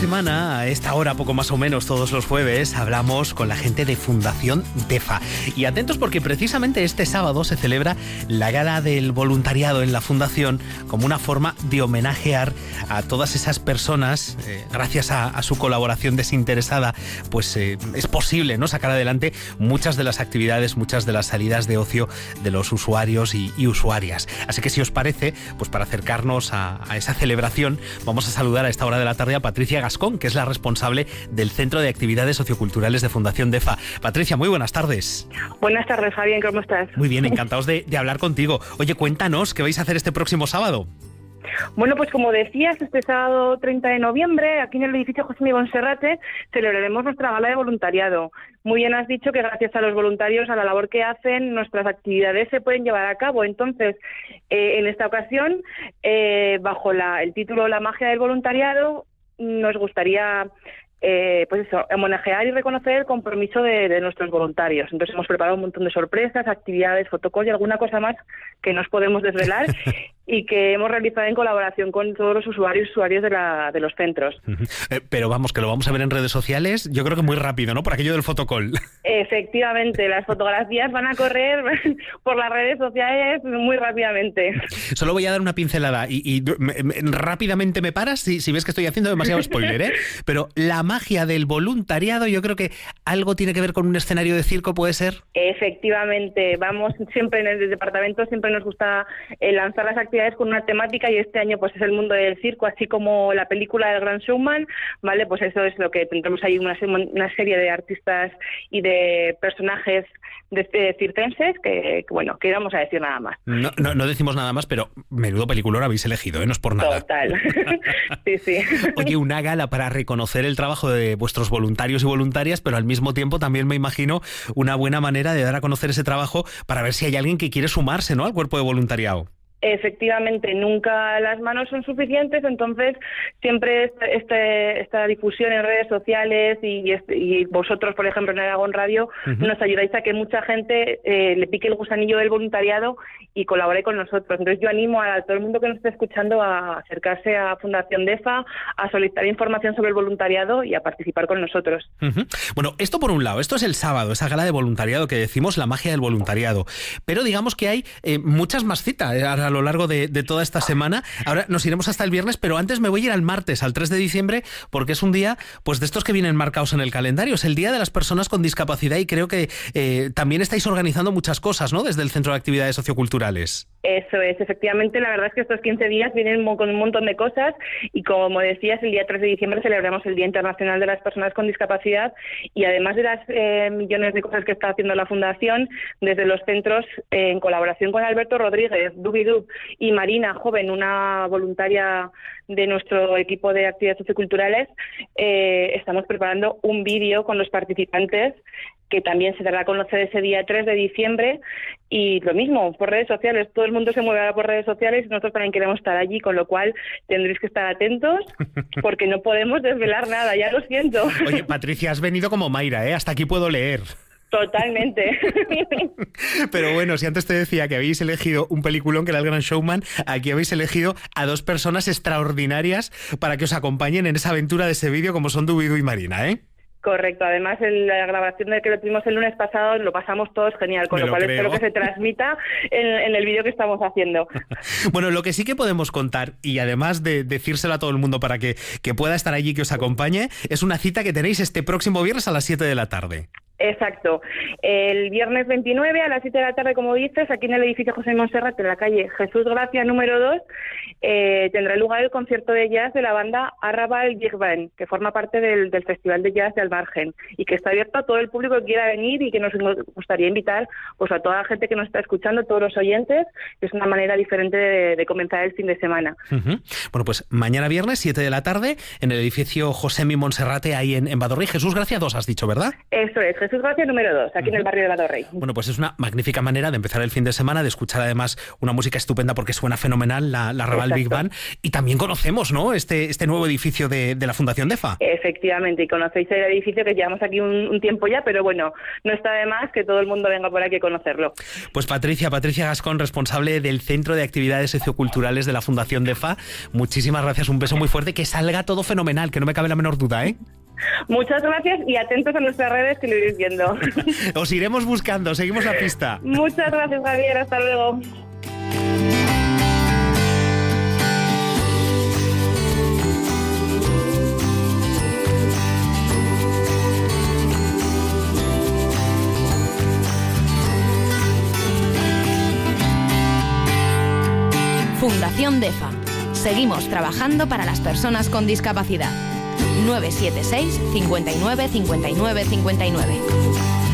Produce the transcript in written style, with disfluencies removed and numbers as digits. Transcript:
semana, a esta hora poco más o menos todos los jueves, hablamos con la gente de Fundación DEFA. Y atentos porque precisamente este sábado se celebra la gala del voluntariado en la Fundación como una forma de homenajear a todas esas personas. Gracias a su colaboración desinteresada, pues es posible, ¿no?, sacar adelante muchas de las actividades, muchas de las salidas de ocio de los usuarios y usuarias. Así que si os parece, pues para acercarnos a esa celebración, vamos a saludar a esta hora de la tarde a Patricia Gascón, que es la responsable del Centro de Actividades Socioculturales de Fundación DEFA. Patricia, muy buenas tardes. Buenas tardes, Fabián, ¿cómo estás? Muy bien, encantados de hablar contigo. Oye, cuéntanos, ¿qué vais a hacer este próximo sábado? Bueno, pues como decías, este sábado 30 de noviembre, aquí en el edificio José Miguel Monserrate, celebraremos nuestra gala de voluntariado. Muy bien has dicho que gracias a los voluntarios, a la labor que hacen, nuestras actividades se pueden llevar a cabo. Entonces, en esta ocasión, bajo el título La magia del voluntariado, nos gustaría homenajear y reconocer el compromiso de nuestros voluntarios. Entonces hemos preparado un montón de sorpresas, actividades, fotocall y alguna cosa más que nos podemos desvelar y que hemos realizado en colaboración con todos los usuarios de los centros. Pero vamos, que lo vamos a ver en redes sociales, yo creo que muy rápido, ¿no?, por aquello del fotocall. Efectivamente, las fotografías van a correr por las redes sociales muy rápidamente. Solo voy a dar una pincelada y rápidamente me paras si ves que estoy haciendo demasiado spoiler, ¿eh? Pero la magia del voluntariado, yo creo que algo tiene que ver con un escenario de circo, ¿puede ser? Efectivamente, vamos siempre en el departamento, siempre nos gusta lanzar las actividades con una temática y este año pues es el mundo del circo, así como la película del Gran Showman, ¿vale? Pues eso es lo que tendremos ahí una serie de artistas y de personajes circenses que vamos a decir nada más. No decimos nada más, pero menudo peliculón habéis elegido, ¿eh? No es por nada. Total. Sí. Oye, una gala para reconocer el trabajo de vuestros voluntarios y voluntarias, pero al mismo tiempo también me imagino una buena manera de dar a conocer ese trabajo para ver si hay alguien que quiere sumarse, ¿no?, al cuerpo de voluntariado. Efectivamente, nunca las manos son suficientes, entonces siempre esta difusión en redes sociales y vosotros, por ejemplo, en Aragón Radio, nos ayudáis a que mucha gente le pique el gusanillo del voluntariado y colabore con nosotros. Entonces yo animo a todo el mundo que nos esté escuchando a acercarse a Fundación DEFA, a solicitar información sobre el voluntariado y a participar con nosotros. Bueno, esto por un lado, esto es el sábado, esa gala de voluntariado que decimos, la magia del voluntariado, pero digamos que hay muchas más citas a lo largo de toda esta semana. Ahora nos iremos hasta el viernes, pero antes me voy a ir al martes, al 3 de diciembre, porque es un día pues de estos que vienen marcados en el calendario. Es el Día de las Personas con Discapacidad y creo que también estáis organizando muchas cosas, ¿no?, desde el Centro de Actividades Socioculturales. Eso es, efectivamente, la verdad es que estos 15 días vienen con un montón de cosas y como decías, el día 3 de diciembre celebramos el Día Internacional de las Personas con Discapacidad y además de las millones de cosas que está haciendo la Fundación, desde los centros, en colaboración con Alberto Rodríguez, Dubidub y Marina Joven, una voluntaria de nuestro equipo de actividades socioculturales, estamos preparando un vídeo con los participantes que también se dará a conocer ese día 3 de diciembre y lo mismo, por redes sociales, todo el mundo se mueve ahora por redes sociales y nosotros también queremos estar allí, con lo cual tendréis que estar atentos porque no podemos desvelar nada, ya lo siento. Oye, Patricia, has venido como Mayra, ¿eh? Hasta aquí puedo leer. Totalmente. Pero bueno, si antes te decía que habéis elegido un peliculón que era El Gran Showman, aquí habéis elegido a dos personas extraordinarias para que os acompañen en esa aventura de ese vídeo como son Dubidu y Marina, ¿eh? Correcto, además la grabación de que lo tuvimos el lunes pasado lo pasamos todos genial, con lo cual espero que se transmita en el vídeo que estamos haciendo. Bueno, lo que sí que podemos contar, y además de decírselo a todo el mundo para que pueda estar allí, que os acompañe, es una cita que tenéis este próximo viernes a las 7 de la tarde. Exacto. El viernes 29 a las 7 de la tarde, como dices, aquí en el edificio José Monserrat, en la calle Jesús Gracia número 2, tendrá lugar el concierto de jazz de la banda Arrabal Big Band, que forma parte del Festival de Jazz de Almargen y que está abierto a todo el público que quiera venir y que nos gustaría invitar pues a toda la gente que nos está escuchando, todos los oyentes, que es una manera diferente de comenzar el fin de semana. Bueno, pues mañana viernes, 7 de la tarde, en el edificio José Miguel Monserrate, ahí en Badorrí. Jesús Gracia 2, has dicho, ¿verdad? Eso es, Jesús Gracia número 2, aquí en el barrio de Badorrey. Bueno, pues es una magnífica manera de empezar el fin de semana, de escuchar además una música estupenda porque suena fenomenal, la Raval Big Band, y también conocemos, ¿no?, este nuevo edificio de la Fundación DEFA. Efectivamente, y conocéis el edificio que llevamos aquí un tiempo ya, pero bueno, no está de más que todo el mundo venga por aquí a conocerlo. Pues Patricia Gascón, responsable del Centro de Actividades Socioculturales de la Fundación DEFA, muchísimas gracias, un beso muy fuerte, que salga todo fenomenal, que no me cabe la menor duda, ¿eh? Muchas gracias y atentos a nuestras redes que lo iréis viendo. Os iremos buscando, seguimos la pista. Muchas gracias, Javier, hasta luego. Fundación DEFA. Seguimos trabajando para las personas con discapacidad. 976 59 59 59.